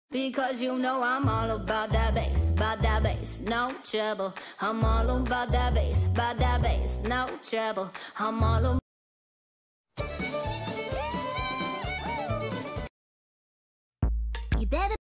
Because you know I'm all about that bass, no trouble. I'm all about that bass, no trouble. I'm all about. You better